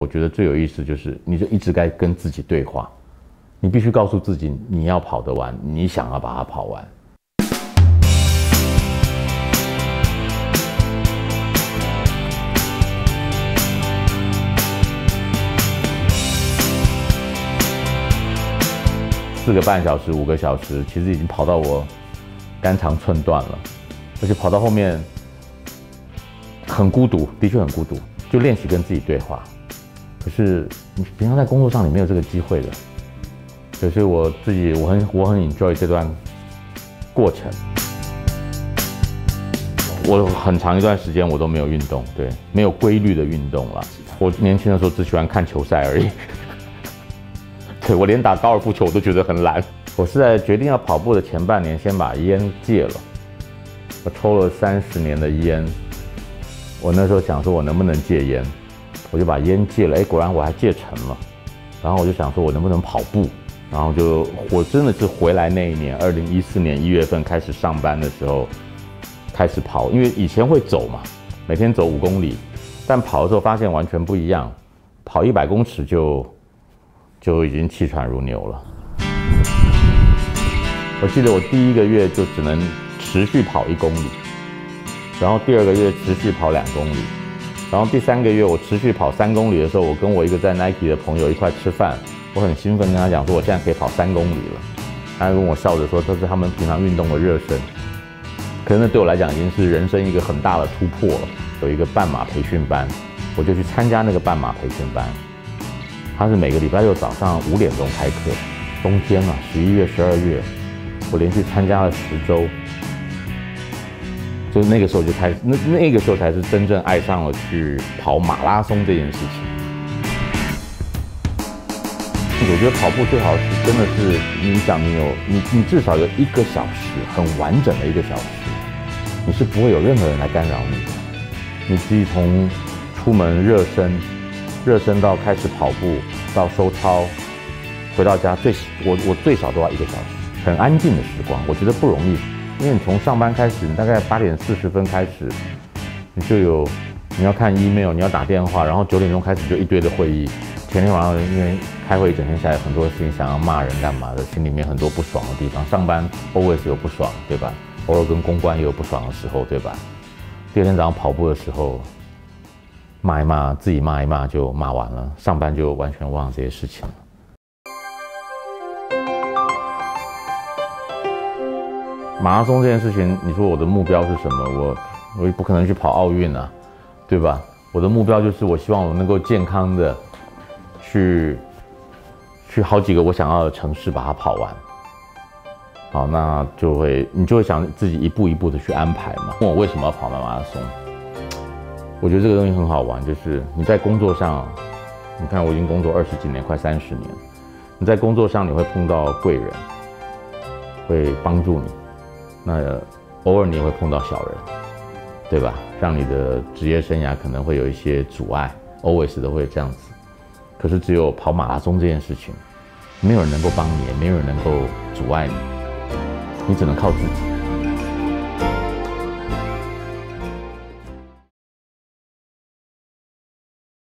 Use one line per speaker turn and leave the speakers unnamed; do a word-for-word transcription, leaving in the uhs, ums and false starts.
我觉得最有意思就是，你就一直该跟自己对话，你必须告诉自己你要跑得完，你想要把它跑完。四个半小时、五个小时，其实已经跑到我肝肠寸断了，而且跑到后面很孤独，的确很孤独。就练习跟自己对话，可是你平常在工作上你没有这个机会的，所以我自己我很我很 enjoy 这段过程。我很长一段时间我都没有运动，对，没有规律的运动了。我年轻的时候只喜欢看球赛而已。对，我连打高尔夫球我都觉得很懒。我是在决定要跑步的前半年，先把烟戒了。我抽了三十年的烟，我那时候想说，我能不能戒烟，我就把烟戒了。哎，果然我还戒成了。然后我就想说，我能不能跑步？然后就我真的是回来那一年，二零一四年一月份开始上班的时候，开始跑。因为以前会走嘛，每天走五公里，但跑的时候发现完全不一样，跑一百公尺就。就已经气喘如牛了。我记得我第一个月就只能持续跑一公里，然后第二个月持续跑两公里，然后第三个月我持续跑三公里的时候，我跟我一个在 Nike 的朋友一块吃饭，我很兴奋跟他讲说我现在可以跑三公里了，他跟我笑着说这是他们平常运动的热身，可是那对我来讲已经是人生一个很大的突破了。有一个半马培训班，我就去参加那个半马培训班。他是每个礼拜六早上五点钟开课，冬天啊，十一月、十二月，我连续参加了十周，就是那个时候就开始，那那个时候才是真正爱上了去跑马拉松这件事情。我觉得跑步最好是真的是，你想你有你你至少有一个小时，很完整的一个小时，你是不会有任何人来干扰你的，你自己从出门热身。热身到开始跑步，到收操，回到家最我我最少都要一个小时，很安静的时光，我觉得不容易，因为你从上班开始，你大概八点四十分开始，你就有你要看 email， 你要打电话，然后九点钟开始就一堆的会议，前天晚上因为开会一整天下来，很多事情想要骂人干嘛的，心里面很多不爽的地方，上班 always 有不爽，对吧？偶尔跟公关也有不爽的时候，对吧？第二天早上跑步的时候。骂一骂，自己骂一骂就骂完了，上班就完全忘了这些事情了。马拉松这件事情，你说我的目标是什么？我我也不可能去跑奥运啊，对吧？我的目标就是我希望我能够健康的去去好几个我想要的城市把它跑完。好，那就会你就会想自己一步一步的去安排嘛。问我为什么要跑马拉松？我觉得这个东西很好玩，就是你在工作上，你看我已经工作二十几年，快三十年。你在工作上你会碰到贵人，会帮助你，那偶尔你也会碰到小人，对吧？让你的职业生涯可能会有一些阻碍 ，always 都会这样子。可是只有跑马拉松这件事情，没有人能够帮你，也没有人能够阻碍你，你只能靠自己。